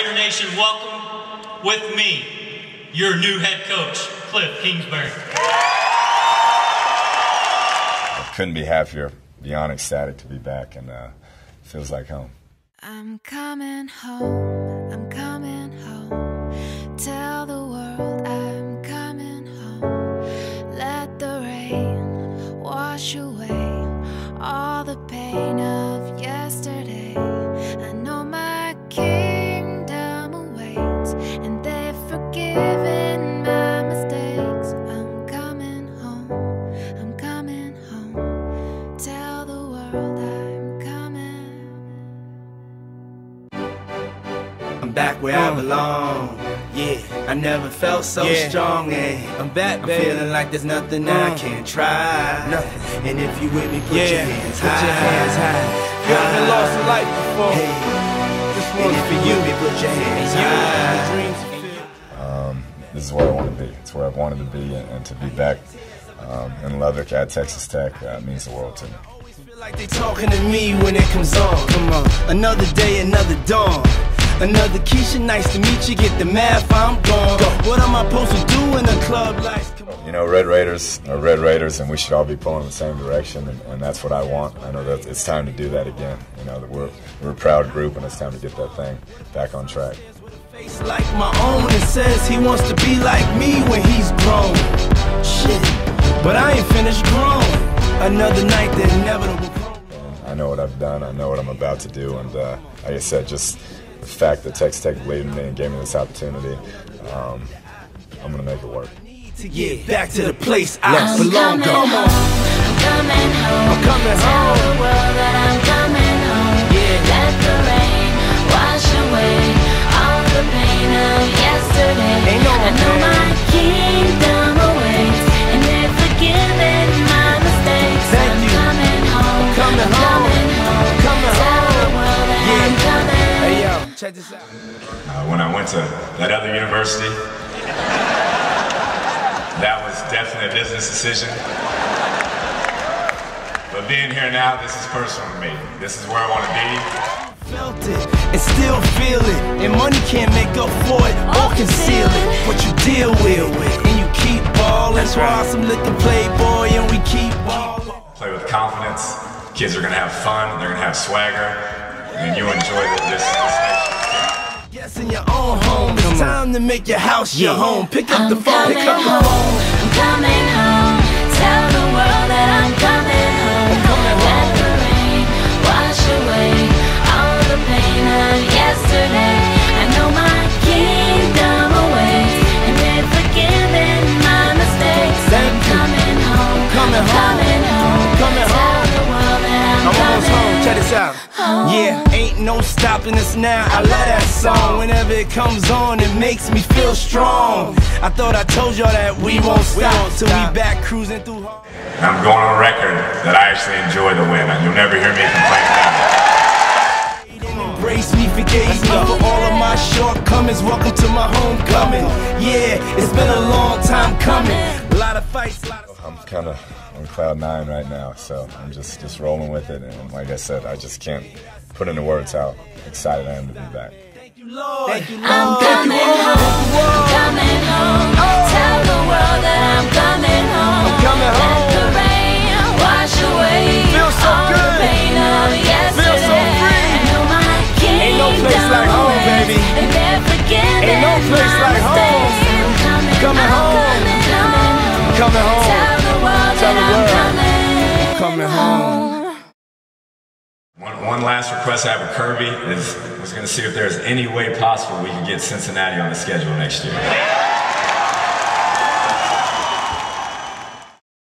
Raider Nation, welcome with me, your new head coach, Kliff Kingsbury. I couldn't be happier, beyond ecstatic to be back, and feels like home. I'm coming home, I'm coming home. Tell the world I'm coming home. Let the rain wash away all the pain of yesterday. I know my kingdom awaits, and they've forgiven my mistakes. I'm coming home, I'm coming home. Tell the world I'm coming. I'm back where I belong. Yeah, I never felt so strong. And I'm back, baby. I'm feeling like there's nothing I can't try. Nothing. And if you with me, put your hands high. Put your hands high. You haven't lost a life before. Hey. This one's for you. Put your hands high. This is where I want to be. It's where I've wanted to be, and to be back in Lubbock at Texas Tech means the world to me. Feel like they talking to me when it comes on. Come on, another day, another dawn. Another Keisha, nice to meet you. Get the math, I'm gone. What am I supposed to do in a club like? You know, Red Raiders are Red Raiders, and we should all be pulling in the same direction, and that's what I want. I know that it's time to do that again. You know, that we're a proud group, and it's time to get that thing back on track. Face like my own, and says he wants to be like me when he's grown. Shit, but I ain't finished growing. Another night, the inevitable. I know what I've done. I know what I'm about to do, and like I said, just the fact that Texas Tech believed in me and gave me this opportunity, I'm going to make it work. To get back to the place I belong. Come on. I'm coming home. I'm coming home. Tell the world that I'm coming home. Yeah. Let the rain wash away all the pain of yesterday. Ain't no I know my kingdom awaits, and they've forgiven my mistakes. Thank I'm you. coming home. I'm coming home. Coming home. Coming Tell home. the world that Yeah. I'm coming. Hey yo, check this out. When I went to that other university, that was definitely a business decision. But being here now, this is personal to me. This is where I want to be. Felt it and still feel it, and money can't make up for it or conceal it. What you deal with, and you keep ballin'. That's why some little playboy, and we keep ballin'. Play with confidence. Kids are gonna have fun. They're gonna have swagger, and you enjoy this nation. Yes, in your own home. It's time to make your house your home. Pick up the phone. Pick up the phone. I'm coming home. Tell the world that I'm coming home. I'm coming home. Let the rain wash away all the pain of yesterday. I know my kingdom awaits, and they've forgiven my mistakes. Thank I'm you. coming home. Coming home. Coming home. Coming Tell home. the world that I'm almost home. Check this out. Yeah, ain't no stopping us now. I love that song. Whenever it comes on, it makes me feel strong. I thought I told y'all that we won't stop till we back cruising through home. And I'm going on record that I actually enjoy the win. You'll never hear me complain about it. Embrace me, forgave me for all of my shortcomings. Welcome to my homecoming. Yeah, it's been a long time coming. A lot of fights, a lot of... I'm kind of on cloud 9 right now, so I'm just rolling with it, and like I said, I just can't put into words how excited I am to be back. Thank you, Lord. Thank you, Lord. I'm coming home. I'm coming home. Tell the world that I'm coming home. I'm coming home. Let the rain wash away Feels so all good. the pain of yesterday. Feels so free. I know my Ain't no place like home, kingdom baby. awaits, and they're forgiving Ain't no place my like home. mistakes. I'm coming, Coming I'm home. coming home. Coming home. Tell the world Tell that the world. I'm Coming home. One last request I have with Kirby is I was going to see if there's any way possible we can get Cincinnati on the schedule next year.